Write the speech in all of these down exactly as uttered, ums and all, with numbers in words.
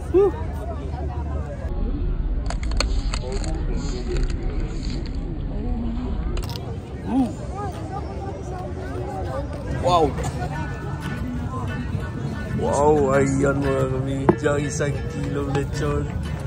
Woo. Mm. Wow! Wow! Ayan mga kamidya, isang kilong lechon.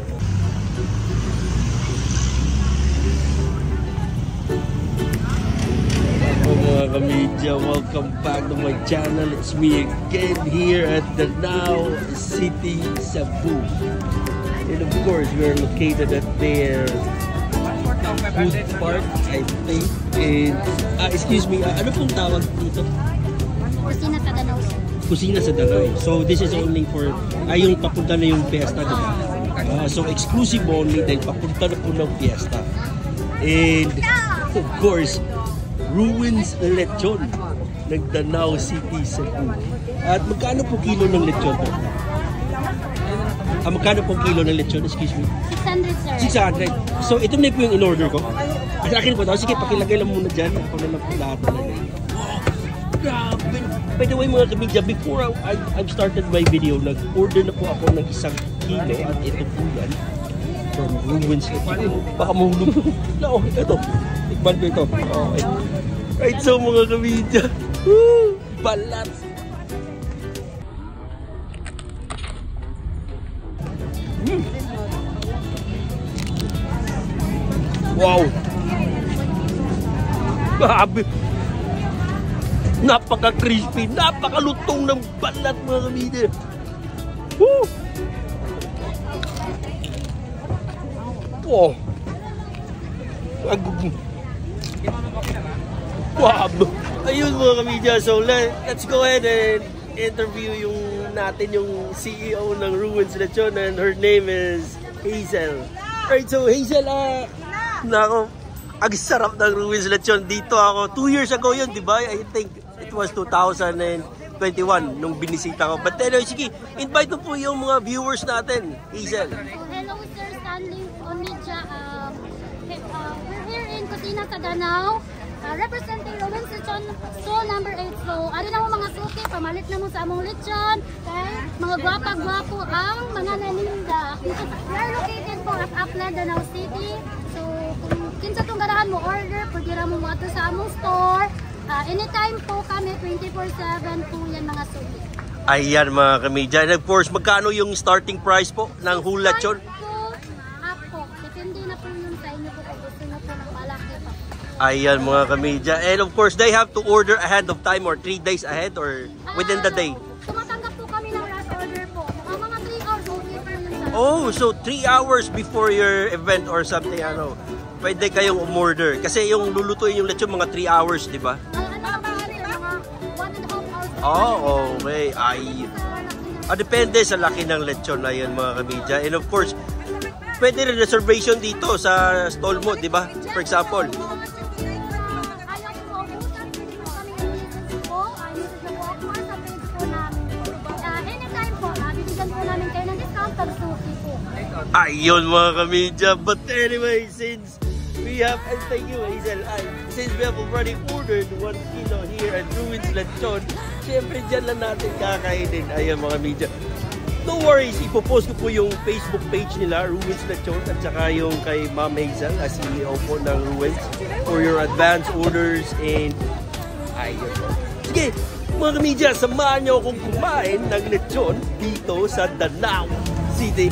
Mga kamidya, welcome back to my channel. It's me again here at Danao City, Cebu. And of course, we're located at their food park, I think. And, ah, excuse me, ah, ano pong tawag dito? Kusina sa Danao. Kusina sa Danao. So this is only for, ay yung papunta na yung fiesta, diba? Uh, so exclusive only dahil papunta na po ng fiesta. And of course, Ruwins Lechon ng Danao City, Cebu. At magkano po kilo ng lechon po? Ah, magkano po kilo ng lechon? Excuse me. six hundred, sir. six hundred. So ito na po yung in-order ko. At akin po daw. Sige, pakilagay lang muna dyan. Ako na lang po lahat na lang. Oh, grabe. By the way mga kamidya, before I, I've started my video, nag-order na po ako ng isang kilo. At ito po yan. From Ruwins Lechon. Baka mahulog. No, ito. Tikman ko ito. Okay. Right, so mga kamidya. Woo! Balat! Mm. Wow! Grabe! Napaka-crispy, napaka-lutong ng balat mga kamidya. Woo! Wow! Wow! Ayun mga kamidya, so let, let's go ahead and interview yung natin yung C E O ng Ruwins Lechon and her name is Hazel. Right, so Hazel, ah, uh, nako, ang sarap ng Ruwins Lechon. Dito ako, two years ago yun, di ba? I think it was two thousand twenty-one nung binisita ko. But anyway, sige, invite mo po yung mga viewers natin, Hazel. Hello, Sir Stanley Onidja. Uh, uh, we're here in Kusina sa Danao. Uh, representing Ruwins Lechon Store number eight. So, ano na mo mga suki, pamalit na mo sa among lechon. Okay? Mga gwapa-gwapo ang mga naninda. We are located po at Aklan, Danao City. So, kung kinsa itong ganahan mo order, pwede ra mo mga sa among store. Uh, anytime po kami, twenty-four seven po yan mga suki. Ayan mga kamidya. And of course, magkano yung starting price po ng whole lechon? Ako, depende na po yun sa inyo po kung gusto nyo po ng malaki pa. Ayan mga kamidya. And of course, they have to order ahead of time or three days ahead or within the day? Tumatanggap po kami ng rush order po. Ang mga three hours, okay pa yun sa. Oh, so three hours before your event or something, ano, pwede kayong umorder. Kasi yung lulutuin yung lechon mga three hours, di ba? Oh, okay. Ay. Ah, depende sa laki ng lechon na yan mga kamidya. And of course, pwede rin reservation dito sa stall mo, di ba? For example. Ayun mga kamidya. But anyway, since we have, and thank you Hazel, uh, since we have already ordered one kilo here at Ruwins Lechon, siyempre dyan lang natin kakainin. Ayun mga kamidya. No worries, ipopost ko po yung Facebook page nila, Ruwins Lechon, at saka yung kay Ma'am Hazel, as C E O po ng Ruwins, for your advance orders. And ayun. Sige, mga kamidya, samahan nyo akong kumain ng lechon dito sa Danao City.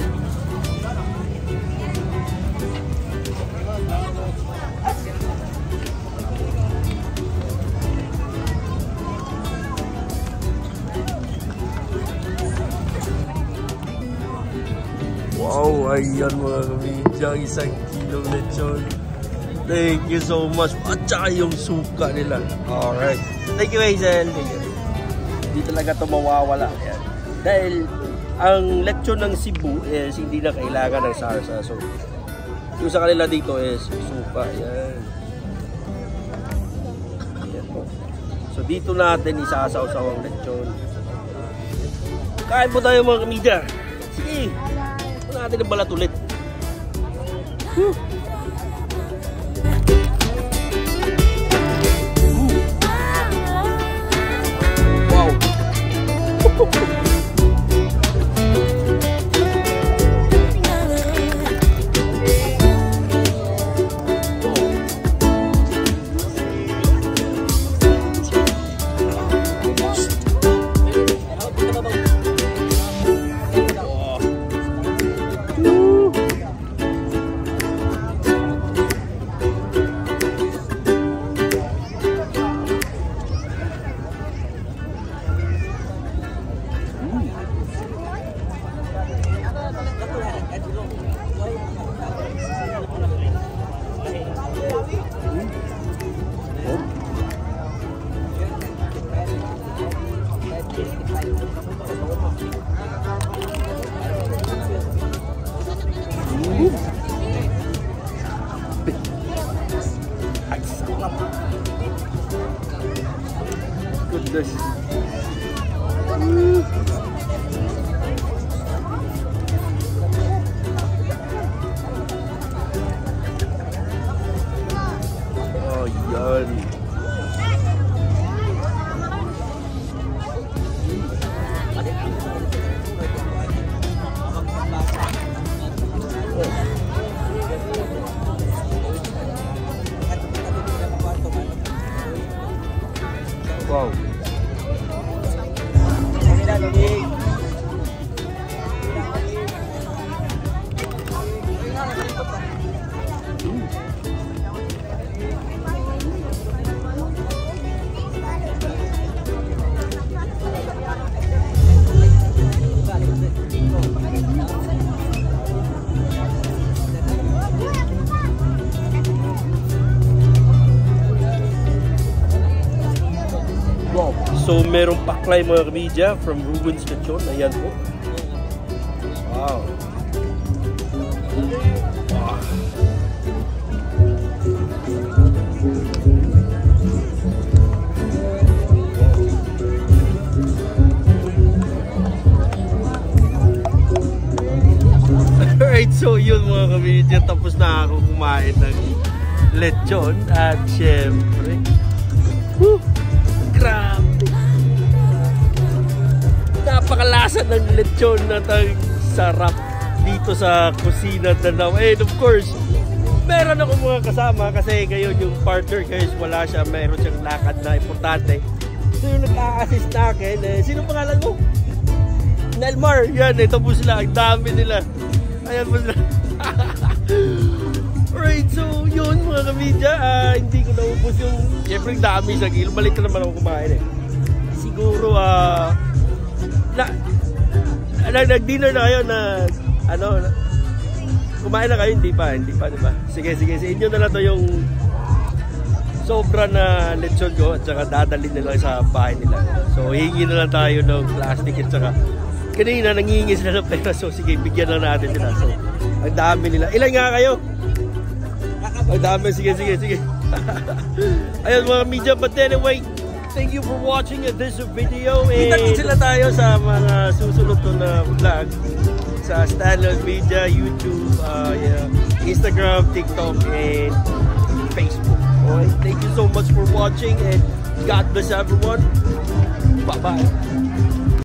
Wow, ayan mga kamidya, isang kilong lechon. Thank you so much. At saka yung suka nila. Alright. Thank you Hazel. Hindi talaga ito mawawala. Ayan. Dahil ang lechon ng Cebu is hindi na kailangan ng sarsa. So, yung sa kanila dito is suka. Ayan. Ayan po. So, dito natin isasaw-saw ang lechon. Kain po tayo mga kamidya. Sige. Natin ang balat ulit. Whew. Wow. So merong paklay mga kamidya from Ruwins Lechon. Ayan po. Wow. Wow. Alright, so yun mga kamidya, tapos na ako kumain ng lechon at syempre, woo, grabe, napakalasa ng lechon na tang sarap dito sa kusina Danao. And of course, meron ako mga kasama kasi ngayon yung partner guys, wala siya, meron siyang lakad na importante. So yung nag-a-assist na akin, eh, sino pangalan mo? Nelmar, yan, ito po sila, ang dami nila. Ayan po sila. Alright, so yun mga kamidya, uh, hindi ko naubos yung siyempre dami sa gilid. Balik na naman ako kumain eh. Siguro, uh, na, na, nag-dinner na kayo na, ano, na, kumain na kayo, hindi pa, hindi pa, di ba? Sige, sige, sa inyo na lang to yung sobra na lechon ko at saka dadalhin nila sa bahay nila. So, hihingi na lang tayo ng plastic at saka kanina nangihingi sila ng pera, so sige, bigyan lang natin sila. So, ang dami nila. Ilan nga kayo? Ang dami, sige, sige, sige. Ayun mga media, but anyway, thank you for watching this video. Kita-kit sila tayo sa mga susunod ko na vlog sa Stanley Media, YouTube, uh, yeah, Instagram, TikTok, and Facebook. Alright, thank you so much for watching and God bless everyone. Bye-bye.